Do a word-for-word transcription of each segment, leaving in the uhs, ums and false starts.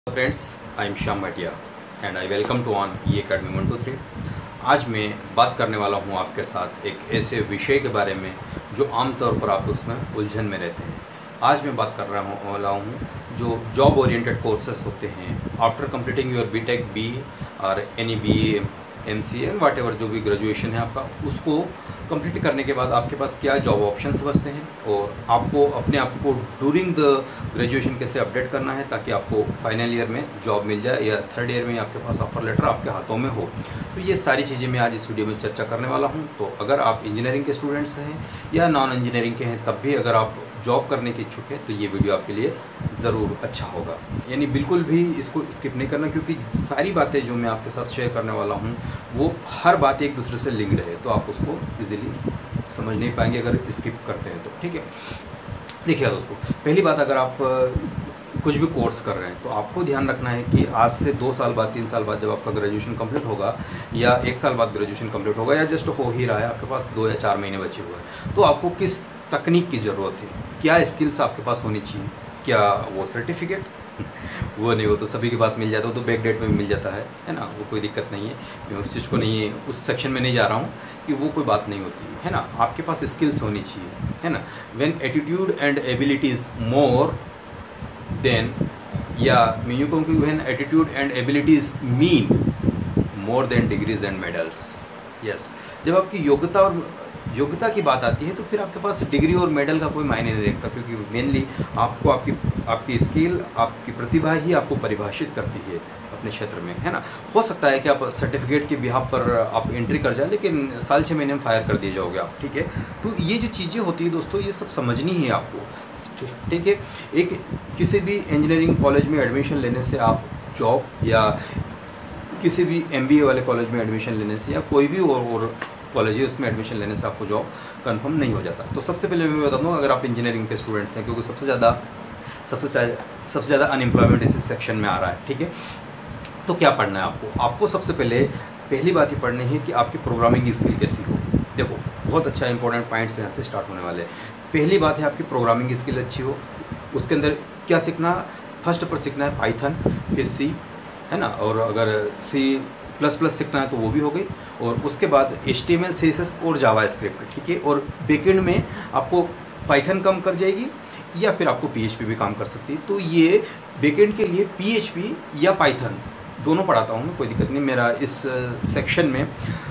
Friends, I am Shyam Bhatia and I welcome to on E academy one two three. आज मैं बात करने वाला हूँ आपके साथ एक ऐसे विषय के बारे में जो आमतौर पर आप उसमें उलझन में रहते हैं। आज मैं बात कर रहा हूँ वाला हूँ जो जॉब ओरिएंटेड कोर्सेस होते हैं after completing your BTech, B और any B A, M C A, whatever जो भी ग्रेजुएशन है आपका, उसको कंप्लीट करने के बाद आपके पास क्या जॉब ऑप्शंस बचते हैं और आपको अपने आप को ड्यूरिंग द ग्रेजुएशन कैसे अपडेट करना है ताकि आपको फाइनल ईयर में जॉब मिल जाए या थर्ड ईयर में आपके पास ऑफर लेटर आपके हाथों में हो। तो ये सारी चीज़ें मैं आज इस वीडियो में चर्चा करने वाला हूँ। तो अगर आप इंजीनियरिंग के स्टूडेंट्स हैं या नॉन इंजीनियरिंग के हैं, तब भी अगर आप जॉब करने के इच्छुक है तो ये वीडियो आपके लिए ज़रूर अच्छा होगा। यानी बिल्कुल भी इसको स्किप नहीं करना, क्योंकि सारी बातें जो मैं आपके साथ शेयर करने वाला हूँ वो हर बात एक दूसरे से लिंक्ड है, तो आप उसको इजीली समझ नहीं पाएंगे अगर स्किप करते हैं तो। ठीक है, देखिए दोस्तों, पहली बात, अगर आप कुछ भी कोर्स कर रहे हैं तो आपको ध्यान रखना है कि आज से दो साल बाद, तीन साल बाद जब आपका ग्रेजुएशन कंप्लीट होगा या एक साल बाद ग्रेजुएशन कंप्लीट होगा या जस्ट हो ही रहा है, आपके पास दो या चार महीने बचे हुए हैं, तो आपको किस तकनीक की ज़रूरत है, क्या स्किल्स आपके पास होनी चाहिए। क्या वो सर्टिफिकेट वो नहीं, वो तो सभी के पास मिल जाता है, वो तो बैक डेट में मिल जाता है है ना, वो कोई दिक्कत नहीं है। मैं उस चीज़ को नहीं, उस सेक्शन में नहीं जा रहा हूँ कि वो कोई बात नहीं होती है ना। आपके पास स्किल्स होनी चाहिए, है ना। When attitude and abilities more than, या मैं यूँ कहूँ कि when attitude and abilities mean more than degrees and medals. Yes, जब आपकी योग्यता और योग्यता की बात आती है तो फिर आपके पास डिग्री और मेडल का कोई मायने नहीं रखता, क्योंकि मेनली आपको आपकी आपकी स्किल, आपकी प्रतिभा ही आपको परिभाषित करती है अपने क्षेत्र में, है ना। हो सकता है कि आप सर्टिफिकेट के बिहाफ पर आप एंट्री कर जाए, लेकिन साल छः महीने में फायर कर दिए जाओगे आप। ठीक है, तो ये जो चीज़ें होती है दोस्तों, ये सब समझनी है आपको। ठीक है, एक किसी भी इंजीनियरिंग कॉलेज में एडमिशन लेने से आप जॉब, या किसी भी एम बी ए वाले कॉलेज में एडमिशन लेने से, या कोई भी और, और कॉलेज है उसमें एडमिशन लेने से आपको जॉब कंफर्म नहीं हो जाता। तो सबसे पहले मैं बता दूँ, अगर आप इंजीनियरिंग के स्टूडेंट्स हैं, क्योंकि सबसे ज़्यादा सबसे सबसे ज़्यादा अनएम्प्लॉयमेंट इसी सेक्शन में आ रहा है। ठीक है, तो क्या पढ़ना है आपको आपको सबसे पहले पहली बात ही पढ़नी है कि आपकी प्रोग्रामिंग स्किल कैसी हो। देखो, बहुत अच्छा इंपॉर्टेंट पॉइंट्स यहाँ से स्टार्ट होने वाले हैं। पहली बात है आपकी प्रोग्रामिंग स्किल अच्छी हो। उसके अंदर क्या सीखना, फर्स्ट पर सीखना है पाइथन, फिर सी, है ना, और अगर सी प्लस प्लस सीखना है तो वो भी हो गई, और उसके बाद H T M L, C S S और जावा स्क्रिप्ट। ठीक है, और बैकएंड में आपको पाइथन कम कर जाएगी या फिर आपको पी एच पी भी काम कर सकती है। तो ये बैकएंड के लिए पी एच पी या पाइथन दोनों पढ़ाता हूँ मैं, कोई दिक्कत नहीं। मेरा इस सेक्शन में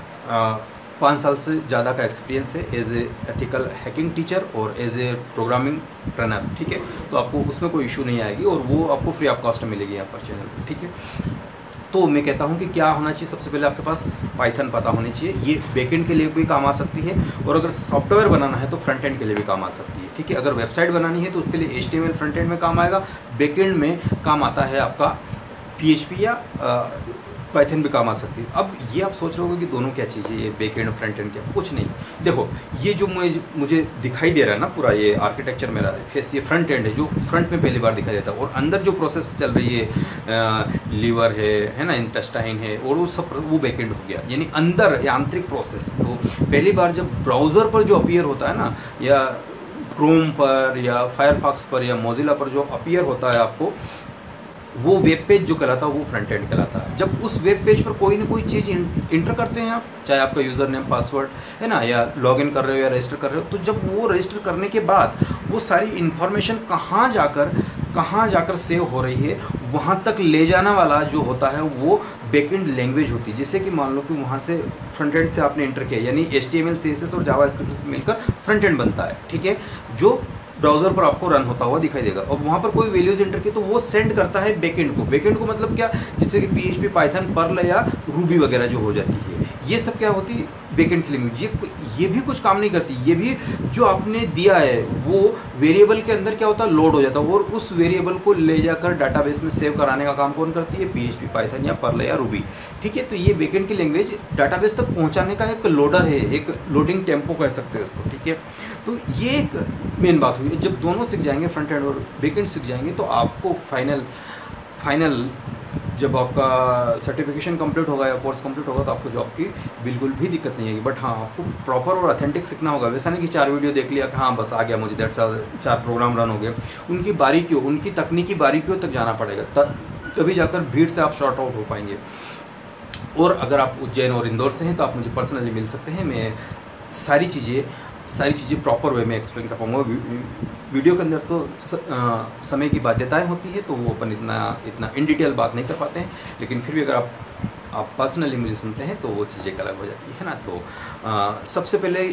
पाँच साल से ज़्यादा का एक्सपीरियंस है as a ethical hacking teacher और एज ए प्रोग्रामिंग ट्रेनर। ठीक है, तो आपको उसमें कोई इशू नहीं आएगी और वो आपको फ्री ऑफ कॉस्ट मिलेगी यहाँ पर चैनल पर। ठीक है, तो मैं कहता हूँ कि क्या होना चाहिए, सबसे पहले आपके पास पाइथन पता होनी चाहिए। ये बैकएंड के लिए भी काम आ सकती है, और अगर सॉफ्टवेयर बनाना है तो फ्रंट एंड के लिए भी काम आ सकती है। ठीक है, अगर वेबसाइट बनानी है तो उसके लिए H T M L front end में काम आएगा, बैकएंड में काम आता है आपका पी एच पी या पाइथन भी काम आ सकती है। अब ये आप सोच रहे हो कि दोनों क्या चीज़ है, ये बैकएंड फ्रंट एंड क्या, कुछ नहीं। देखो, ये जो मुझे मुझे दिखाई दे रहा है ना, पूरा ये आर्किटेक्चर मेरा फेस, ये फ्रंट एंड है जो फ्रंट में पहली बार दिखाई देता है, और अंदर जो प्रोसेस चल रही है, लीवर है है ना, इंटेस्टाइन है, और वो सब वो बैकएंड हो गया, यानी अंदर या आंतरिक प्रोसेस। तो पहली बार जब ब्राउज़र पर जो अपीयर होता है ना, या क्रोम पर या फायरफॉक्स पर या मोजिला पर जो अपीयर होता है आपको, वो वेब पेज जो कहलाता है वो फ्रंट एंड कहलाता है। जब उस वेब पेज पर कोई ना कोई चीज़ इंटर करते हैं आप, चाहे आपका यूज़र नेम, पासवर्ड, है ना, या लॉगिन कर रहे हो या रजिस्टर कर रहे हो, तो जब वो रजिस्टर करने के बाद वो सारी इन्फॉर्मेशन कहाँ जाकर कहाँ जाकर सेव हो रही है, वहाँ तक ले जाना वाला जो होता है वो बैकएंड लैंग्वेज होती है। जैसे कि मान लो कि वहाँ से फ्रंट एंड से आपने इंटर किया, यानी H T M L, C S S और जावा स्क्रिप्ट से मिलकर फ्रंट एंड बनता है। ठीक है, जो ब्राउज़र पर आपको रन होता हुआ दिखाई देगा, और वहाँ पर कोई वैल्यूज एंटर की तो वो सेंड करता है बैकएंड को। बैकएंड को मतलब क्या, जैसे कि P H P, Python, Perl या रूबी वगैरह जो हो जाती है, ये सब क्या होती है, बैकएंड की लैंग्वेज। ये ये भी कुछ काम नहीं करती, ये भी जो आपने दिया है वो वेरिएबल के अंदर क्या होता है, लोड हो जाता है, और उस वेरिएबल को ले जाकर डाटाबेस में सेव कराने का काम कौन करती है, पी एच पी, पाइथन या पर्ल या रूबी। ठीक है, तो ये बैकएंड की लैंग्वेज डाटाबेस तक पहुंचाने का एक लोडर है, एक लोडिंग टेम्पो कह सकते हैं उसको। ठीक है, तो ये एक मेन बात हुई। जब दोनों सीख जाएंगे, फ्रंट एंड और बैकएंड सीख जाएंगे, तो आपको फाइनल फाइनल जब आपका सर्टिफिकेशन कंप्लीट होगा या कोर्स कंप्लीट होगा तो आपको जॉब की बिल्कुल भी दिक्कत नहीं आएगी। बट हाँ, आपको प्रॉपर और ऑथेंटिक सीखना होगा। वैसा नहीं कि चार वीडियो देख लिया कि हाँ बस आ गया मुझे, दैट्स ऑल, चार प्रोग्राम रन हो गए। उनकी बारीकियों, उनकी तकनीकी बारीकियों तक जाना पड़ेगा, तभी जाकर भीड़ से आप शॉर्ट आउट हो पाएंगे। और अगर आप उज्जैन और इंदौर से हैं तो आप मुझे पर्सनली मिल सकते हैं, मैं सारी चीज़ें सारी चीज़ें प्रॉपर वे में एक्सप्लेन कर पाऊँगा। वीडियो के अंदर तो स, आ, समय की बाध्यताएं होती है, तो वो अपन इतना इतना इन डिटेल बात नहीं कर पाते हैं, लेकिन फिर भी अगर आप आप पर्सनली मुझे सुनते हैं तो वो चीज़ें अलग हो जाती है ना। तो आ, सबसे पहले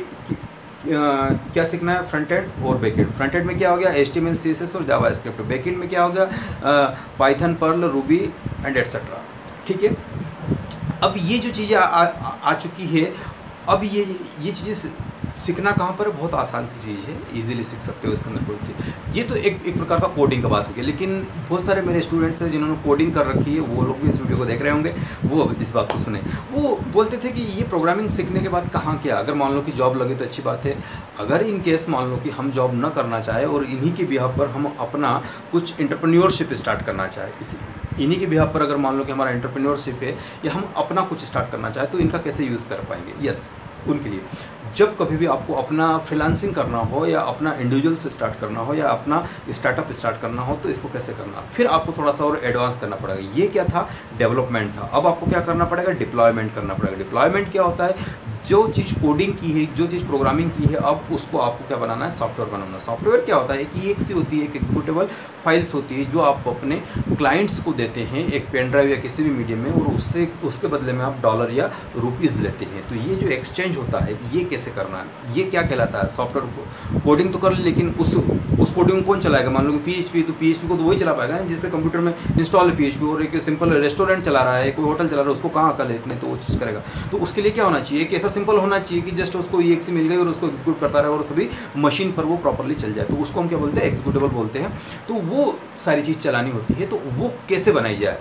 आ, क्या सीखना है, फ्रंट एंड और बैक एंड। फ्रंट एंड में क्या हो गया, H T M L, C S S और जावा स्क्रिप्ट। बैक एंड में क्या हो गया, Python, Perl, Ruby and etcetera. ठीक है, अब ये जो चीज़ें आ, आ, आ चुकी है, अब ये ये चीज़ें सीखना कहाँ पर है, बहुत आसान सी चीज़ है, इजीली सीख सकते हो, इसके अंदर कोई थी। ये तो एक एक प्रकार का कोडिंग का बात हो गया, लेकिन बहुत सारे मेरे स्टूडेंट्स हैं जिन्होंने कोडिंग कर रखी है, वो लोग भी इस वीडियो को देख रहे होंगे, वो इस बात को सुने। वो बोलते थे कि ये प्रोग्रामिंग सीखने के बाद कहाँ क्या, अगर मान लो कि जॉब लगे तो अच्छी बात है, अगर इन केस मान लो कि हम जॉब न करना चाहे और इन्हीं के बिहाफ पर हम अपना कुछ एंटरप्रेन्योरशिप स्टार्ट करना चाहे, इस इन्हीं के बिहाफ पर अगर मान लो कि हमारा एंटरप्रेन्योरशिप है या हम अपना कुछ स्टार्ट करना चाहे, तो इनका कैसे यूज़ कर पाएंगे। यस, उनके लिए जब कभी भी आपको अपना फ्रीलांसिंग करना हो या अपना इंडिविजुअल से स्टार्ट करना हो या अपना स्टार्टअप स्टार्ट करना हो, तो इसको कैसे करना, फिर आपको थोड़ा सा और एडवांस करना पड़ेगा। ये क्या था, डेवलपमेंट था, अब आपको क्या करना पड़ेगा, डिप्लॉयमेंट करना पड़ेगा। डिप्लॉयमेंट क्या होता है, जो चीज़ कोडिंग की है, जो चीज़ प्रोग्रामिंग की है, अब उसको आपको क्या बनाना है, सॉफ्टवेयर बनाना। सॉफ्टवेयर क्या होता है कि एक सी होती है, एक एग्जीक्यूटेबल फाइल्स होती है जो आप अपने क्लाइंट्स को देते हैं एक पेन ड्राइव या किसी भी मीडियम में, और उससे उसके बदले में आप डॉलर या रुपीज़ लेते हैं। तो ये जो एक्सचेंज होता है, ये कैसे करना है, ये क्या कहलाता है, सॉफ्टवेयर कोडिंग तो कर ले, लेकिन उस उस कोडिंग को कौन चलाएगा। मान लो कि पी एच पी, तो पी एच पी को तो वही चला पाएगा ना जिससे कंप्यूटर में इंस्टॉल है पी एच पी, और एक सिंपल रेस्टोरेंट चला रहा है, कोई होटल चला रहा है, उसको कहाँ कर लेते हैं, तो वो चीज़ करेगा। तो उसके लिए क्या होना चाहिए, एक ऐसा सिंपल होना चाहिए कि जस्ट उसको ई एक्स मिल गई और उसको एग्जीक्यूट करता रहे और सभी मशीन पर वो प्रॉपरली चल जाए, तो उसको हम क्या बोलते हैं, एग्जीक्यूटेबल बोलते हैं। तो वो सारी चीज़ चलानी होती है, तो वो कैसे बनाई जाए,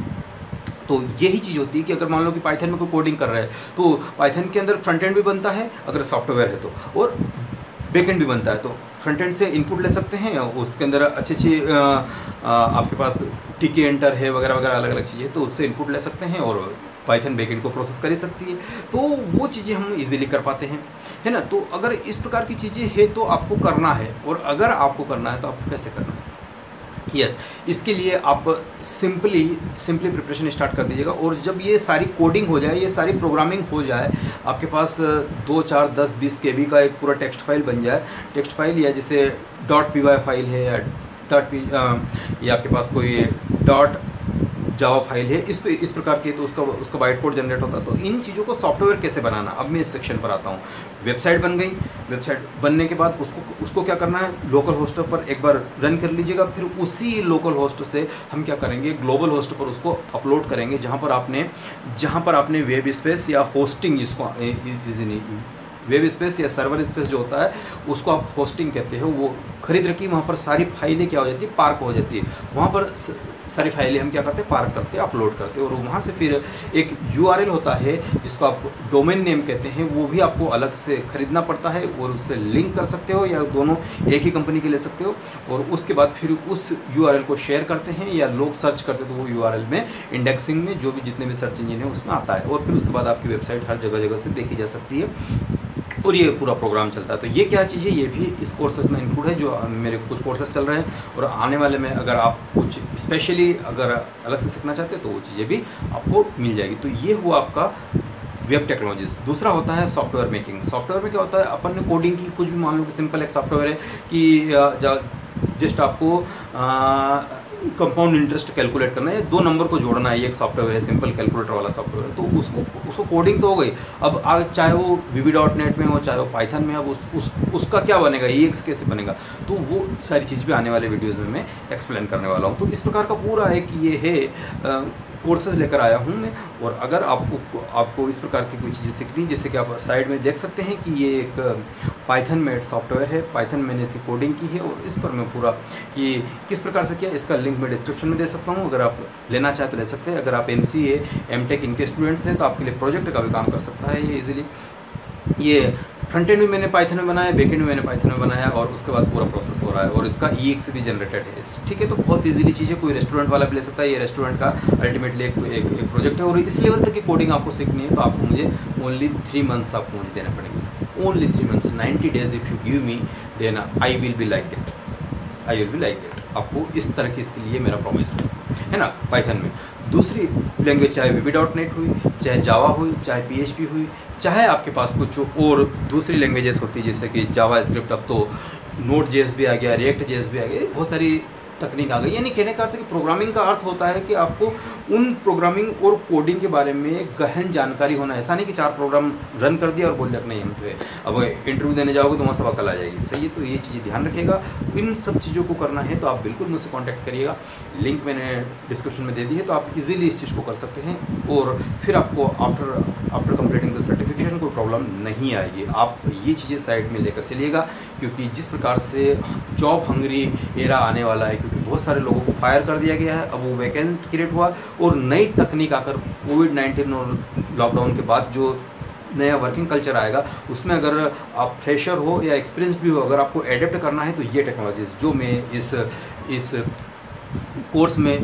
तो यही चीज़ होती है कि अगर मान लो कि पाइथन में कोई कोडिंग कर रहा है, तो पाइथन के अंदर फ्रंट एंड भी बनता है अगर सॉफ्टवेयर है तो, और बैक एंड भी बनता है। तो फ्रंट एंड से इनपुट ले सकते हैं, उसके अंदर अच्छी अच्छी आपके पास टिके एंटर है वगैरह वगैरह अलग अलग चीज़ें, तो उससे इनपुट ले सकते हैं और पाइथन बैकएंड को प्रोसेस कर ही सकती है। तो वो चीज़ें हम इजीली कर पाते हैं, है ना। तो अगर इस प्रकार की चीज़ें है तो आपको करना है, और अगर आपको करना है तो आपको कैसे करना है। यस yes, इसके लिए आप सिंपली सिंपली प्रिपरेशन स्टार्ट कर दीजिएगा, और जब ये सारी कोडिंग हो जाए, ये सारी प्रोग्रामिंग हो जाए, आपके पास दो चार दस बीस के बी का एक पूरा टेक्स्ट फाइल बन जाए, टेक्स्ट फाइल या जैसे डॉट पी वाई फाइल है या डॉट पी या आपके पास कोई डॉट जावा फाइल है, इस पे इस प्रकार के, तो उसका उसका बाइट कोड जनरेट होता है। तो इन चीज़ों को सॉफ्टवेयर कैसे बनाना, अब मैं इस सेक्शन पर आता हूँ। वेबसाइट बन गई, वेबसाइट बनने के बाद उसको उसको क्या करना है, लोकल होस्ट पर एक बार रन कर लीजिएगा, फिर उसी लोकल होस्ट से हम क्या करेंगे, ग्लोबल होस्ट पर उसको अपलोड करेंगे, जहाँ पर आपने जहाँ पर आपने वेब स्पेस या होस्टिंग, जिसको इजीली वेब स्पेस या सर्वर स्पेस जो होता है उसको आप होस्टिंग कहते हो, वो खरीद रखी, वहाँ पर सारी फाइलें क्या हो जाती है, पार्क हो जाती है। वहाँ पर सारी फाइलें हम क्या करते हैं, पार्क करते हैं, अपलोड करते हैं, और वहाँ से फिर एक यूआरएल होता है जिसको आप डोमेन नेम कहते हैं, वो भी आपको अलग से खरीदना पड़ता है, और उससे लिंक कर सकते हो, या दोनों एक ही कंपनी के ले सकते हो। और उसके बाद फिर उस यूआरएल को शेयर करते हैं या लोग सर्च करते हैं, तो वो यूआरएल में इंडेक्सिंग में जो भी जितने भी सर्च इंजन है उसमें आता है, और फिर उसके बाद आपकी वेबसाइट हर जगह जगह से देखी जा सकती है, और ये पूरा प्रोग्राम चलता है। तो ये क्या चीज़ है, ये भी इस कोर्सेज में इंक्लूड है, जो मेरे कुछ कोर्सेज चल रहे हैं, और आने वाले में अगर आप कुछ स्पेशली अगर अलग से सीखना चाहते हैं तो वो चीज़ें भी आपको मिल जाएगी। तो ये हुआ आपका वेब टेक्नोलॉजीज। दूसरा होता है सॉफ्टवेयर मेकिंग। सॉफ्टवेयर में क्या होता है, अपन ने कोडिंग की, कुछ भी मान लो कि सिंपल एक सॉफ्टवेयर है कि जस्ट आपको कंपाउंड इंटरेस्ट कैलकुलेट करना है, दो नंबर को जोड़ना है, ये एक सॉफ्टवेयर है, सिंपल कैलकुलेटर वाला सॉफ्टवेयर है। तो उसको उसको कोडिंग तो हो गई, अब आग चाहे वो वीबी डॉट नेट में हो, चाहे वो पाइथन में हो, उस, उस उसका क्या बनेगा, ई एक्स कैसे बनेगा, तो वो सारी चीज़ भी आने वाले वीडियोज़ में मैं एक्सप्लेन करने वाला हूँ। तो इस प्रकार का पूरा एक ये है कोर्सेज लेकर आया हूँ मैं। और अगर आपको आपको इस प्रकार की कोई चीज़ें सीखनी, जैसे कि आप साइड में देख सकते हैं कि ये एक पाइथन मेड सॉफ्टवेयर है, पाइथन मैंने इसकी कोडिंग की है, और इस पर मैं पूरा कि किस प्रकार से किया, इसका लिंक मैं डिस्क्रिप्शन में दे सकता हूँ, अगर आप लेना चाहें तो ले सकते हैं। अगर आप M C A M tech इनके स्टूडेंट्स हैं तो आपके लिए प्रोजेक्ट का भी काम कर सकता है ये ईजिली। ये फ्रंट एंड भी मैंने पाइथन में बनाया, बैक एंड भी मैंने पाइथन में बनाया, और उसके बाद पूरा प्रोसेस हो रहा है, और इसका ई एक्स भी जनरेटेड है। ठीक है, तो बहुत इजीली चीज़ है, कोई रेस्टोरेंट वाला भी ले सकता है। ये रेस्टोरेंट का अल्टीमेटली एक, एक, एक प्रोजेक्ट है, और इस लेवल तक की कोडिंग आपको सीखनी है तो आपको मुझे ओनली थ्री मंथ्स आपको मुझे देने पड़ेंगे, only three months, ninety days if you give me then I will be like that, I will be like that. आपको इस तरह की इसके लिए मेरा प्रॉमिस है है ना। पाइथन में दूसरी लैंग्वेज चाहे वी बी डॉट नेट हुई, चाहे जावा हुई, चाहे पी एच पी हुई, चाहे आपके पास कुछ और दूसरी लैंग्वेजेस होती है जैसे कि जावा स्क्रिप्ट, अब तो नोड जेएस भी आ गया, रिएक्ट जेएस भी आ गया, बहुत सारी तकनीक आ गई। यानी कहने का अर्थ है कि प्रोग्रामिंग का अर्थ होता है कि आपको उन प्रोग्रामिंग और कोडिंग के बारे में गहन जानकारी होना। ऐसा नहीं कि चार प्रोग्राम रन कर दिया और बोल दिया नहीं हम जो है अब इंटरव्यू देने जाओगे तो वहाँ सब अकल आ जाएगी। सही है, तो ये चीज़ें ध्यान रखिएगा। इन सब चीज़ों को करना है तो आप बिल्कुल मुझसे कॉन्टैक्ट करिएगा, लिंक मैंने डिस्क्रिप्शन में दे दी है, तो आप इजीली इस चीज़ को कर सकते हैं और फिर आपको after after completing the certification कोई प्रॉब्लम नहीं आएगी। आप ये चीज़ें साइड में लेकर चलिएगा, क्योंकि जिस प्रकार से जॉब हंगरी एरा आने वाला है, क्योंकि बहुत सारे लोगों को फायर कर दिया गया है, अब वो वैकेंट क्रिएट हुआ और नई तकनीक आकर कोविड नाइन्टीन और लॉकडाउन के बाद जो नया वर्किंग कल्चर आएगा उसमें अगर आप फ्रेशर हो या एक्सपीरियंस भी हो, अगर आपको एडेप्ट करना है तो ये टेक्नोलॉजीज जो मैं इस इस कोर्स में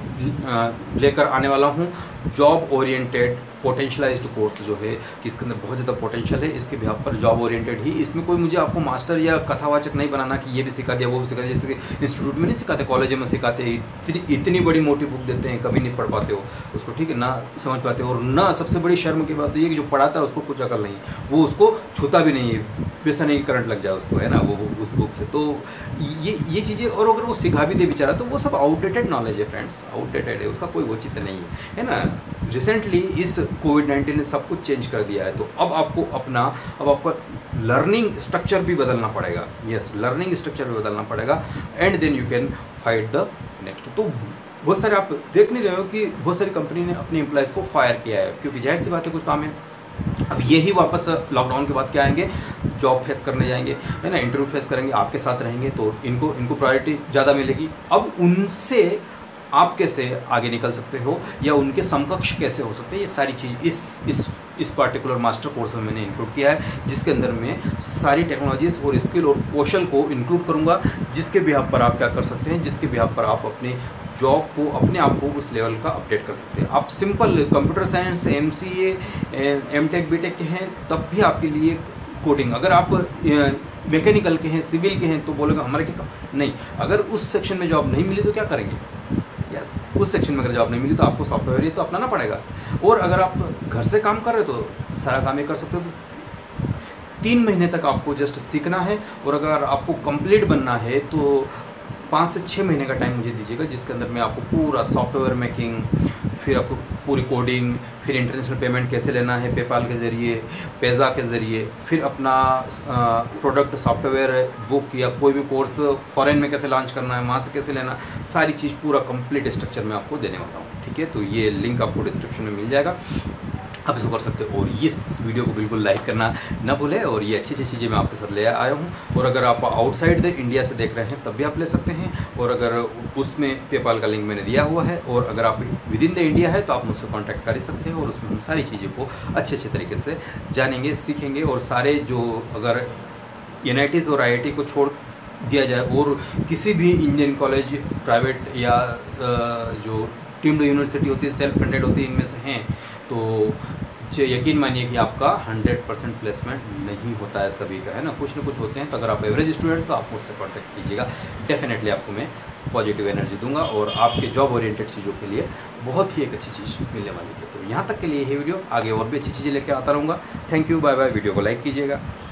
लेकर आने वाला हूँ, जॉब ओरिएंटेड पोटेंशलाइज्ड कोर्स जो है कि इसके अंदर बहुत ज़्यादा पोटेंशियल है, इसके बिहाफ पर जॉब ओरिएंटेड ही। इसमें कोई मुझे आपको मास्टर या कथावाचक नहीं बनाना कि ये भी सिखा दिया वो भी सिखा दिया, जैसे कि इंस्टीट्यूट में नहीं सिखाते, कॉलेज में सिखाते हैं, इतनी इतनी बड़ी मोटी बुक देते हैं, कभी नहीं पढ़ पाते हो उसको, ठीक है ना, समझ पाते हो। और ना सबसे बड़ी शर्म की बात तो ये कि जो पढ़ाता है उसको कुछ अकल नहीं है, वो उसको छूता भी नहीं है, वैसा नहीं करंट लग जाए उसको, है ना, वो उस बुक से। तो ये ये चीज़ें, और अगर वो सिखा भी दे बेचारा तो वो सब आउटडेटेड नॉलेज है फ्रेंड्स, आउटडेटेड है, उसका कोई औचित्य नहीं है, है ना। रिसेंटली इस कोविड नाइन्टीन ने सब कुछ चेंज कर दिया है, तो अब आपको अपना अब आपका लर्निंग स्ट्रक्चर भी बदलना पड़ेगा। यस, लर्निंग स्ट्रक्चर भी बदलना पड़ेगा and then you can fight the next. तो बहुत सारे आप देख नहीं रहे हो कि बहुत सारी कंपनी ने अपने एम्प्लॉयज़ को फायर किया है, क्योंकि जाहिर सी बात है कुछ काम है। अब यही वापस लॉकडाउन के बाद क्या आएंगे, जॉब फेस करने जाएंगे, है ना, इंटरव्यू फेस करेंगे, आपके साथ रहेंगे, तो इनको इनको प्रायोरिटी ज़्यादा मिलेगी। अब उनसे आप कैसे आगे निकल सकते हो या उनके समकक्ष कैसे हो सकते हैं, ये सारी चीज़ इस इस इस पार्टिकुलर मास्टर कोर्स में मैंने इंक्लूड किया है, जिसके अंदर मैं सारी टेक्नोलॉजीज़ और स्किल और कौशल को इंक्लूड करूँगा, जिसके बिहाफ पर आप क्या कर सकते हैं, जिसके बिहाफ पर आप अपने जॉब को, अपने आप को उस लेवल का अपडेट कर सकते हैं। आप simple computer science, M C A, M tech, B tech के हैं तब भी आपके लिए कोडिंग, अगर आप मैकेनिकल के हैं, सिविल के हैं तो बोलेगा हमारे क्या काम नहीं। अगर उस सेक्शन में जॉब नहीं मिली तो क्या करेंगे, यस, उस सेक्शन में अगर जॉब नहीं मिली तो आपको सॉफ्टवेयर ही तो अपनाना पड़ेगा। और अगर आप घर से काम कर रहे हो तो सारा काम ही कर सकते हो। तो तीन महीने तक आपको जस्ट सीखना है, और अगर आपको कंप्लीट बनना है तो पाँच से छः महीने का टाइम मुझे दीजिएगा, जिसके अंदर मैं आपको पूरा सॉफ्टवेयर मेकिंग, फिर आपको पूरी कोडिंग, फिर इंटरनेशनल पेमेंट कैसे लेना है पेपाल के ज़रिए, पेज़ा के ज़रिए, फिर अपना प्रोडक्ट सॉफ्टवेयर बुक या कोई भी कोर्स फॉरेन में कैसे लॉन्च करना है, वहाँ से कैसे लेना, सारी चीज़ पूरा कंप्लीट स्ट्रक्चर मैं आपको देने वाला हूँ, ठीक है। तो ये लिंक आपको डिस्क्रिप्शन में मिल जाएगा, आप इसको कर सकते हो। और इस वीडियो को बिल्कुल लाइक करना ना भूलें, और ये अच्छी अच्छी चीज़ें मैं आपके साथ ले आया हूँ। और अगर आप आउटसाइड द इंडिया से देख रहे हैं तब भी आप ले सकते हैं, और अगर उसमें पेपाल का लिंक मैंने दिया हुआ है, और अगर आप विद इन द इंडिया है तो आप मुझसे कॉन्टैक्ट कर ही सकते हैं, और उसमें हम सारी चीज़ों को अच्छे अच्छे तरीके से जानेंगे, सीखेंगे। और सारे जो अगर एन आई टीज़ और आई आई टी को छोड़ दिया जाए और किसी भी इंडियन कॉलेज, प्राइवेट या जो टीम्ड यूनिवर्सिटी होती है, सेल्फ फंडेड होती है, इनमें से हैं, तो यकीन मानिए कि आपका हंड्रेड परसेंट प्लेसमेंट नहीं होता है सभी का, है ना, कुछ ना कुछ होते हैं। तो अगर आप एवरेज स्टूडेंट तो आप मुझसे कांटेक्ट कीजिएगा, डेफिनेटली आपको मैं पॉजिटिव एनर्जी दूंगा और आपके जॉब ओरिएंटेड चीज़ों के लिए बहुत ही एक अच्छी चीज़ मिलने वाली है। तो यहाँ तक के लिए ये वीडियो, आगे और भी अच्छी चीज़ें लेकर आता रहूँगा। Thank you, bye bye. Video को लाइक कीजिएगा।